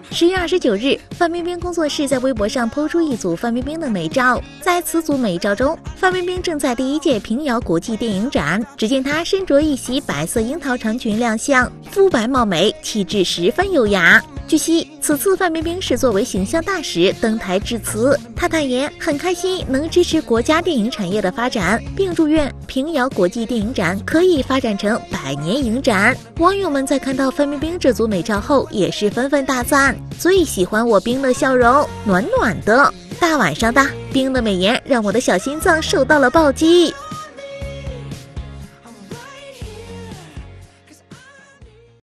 10月29日，范冰冰工作室在微博上抛出一组范冰冰的美照。在此组美照中，范冰冰正在第1届平遥国际电影展。只见她身着一袭白色樱桃长裙亮相，肤白貌美，气质十分优雅。据悉，此次范冰冰是作为形象大使登台致辞。她坦言很开心能支持国家电影产业的发展，并祝愿平遥国际电影展可以发展成100年影展。网友们在看到范冰冰这组美照后，也是纷纷大赞，最喜欢我冰的笑容，暖暖的。大晚上的，冰的美颜让我的小心脏受到了暴击。